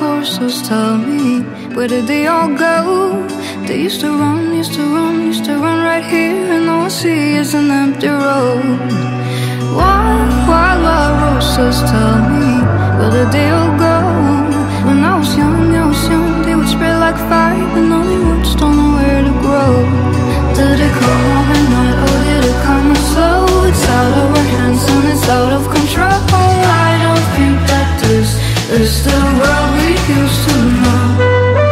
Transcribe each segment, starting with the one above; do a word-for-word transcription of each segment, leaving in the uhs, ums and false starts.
horses, tell me, where did they all go? They used to run, used to run, used to run right here, and all I see is an empty road. Wild, wild, wild roses, tell me, where did they all go? When I was young, I was young, they would spread like fire, but now the roots don't know where to grow. Did it come overnight, or did it come slow? It's out of our hands and it's out of control. I don't think that this is the world we used to know.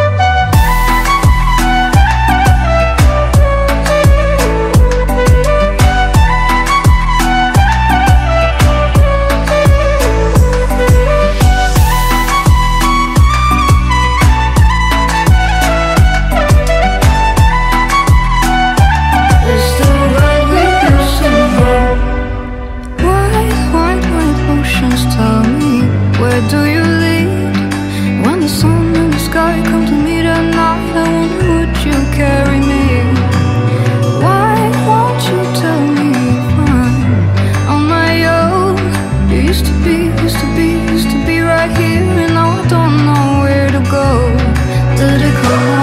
Do you lead? When the sun and the sky come to meet at night, I wonder, would you carry me? Why won't you tell me if I'm on my own? You used to be, used to be, used to be right here, and now I don't know where to go. Did it come